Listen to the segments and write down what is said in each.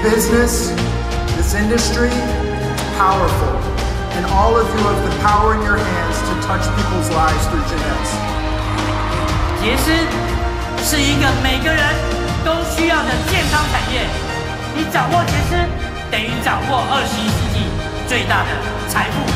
business, this industry, powerful. And all of you have the power in your hands to touch people's lives through Jeunesse. 杰斯是一个每个人都需要的健康产业。你掌握杰斯，等于掌握21世纪最大的财富。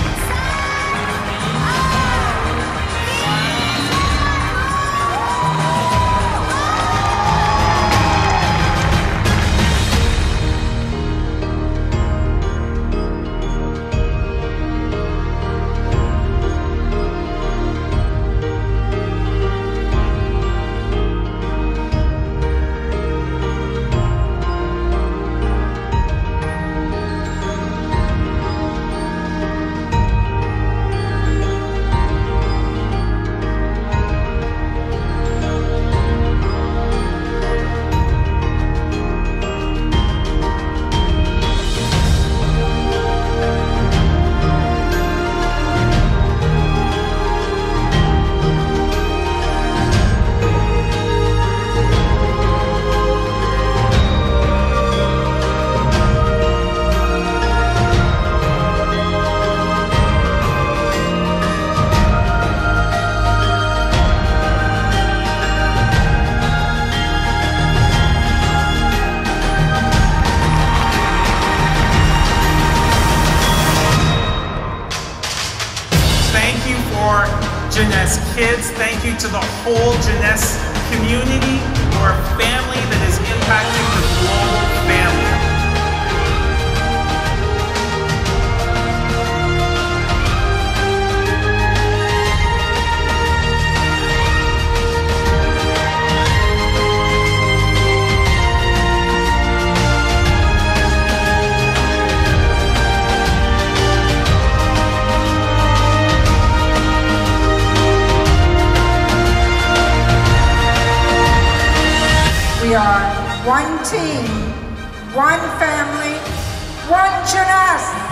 Jeunesse kids, thank you to the whole Jeunesse community. We're a family that is impacting the global family. We are one team, one family, one Jeunesse.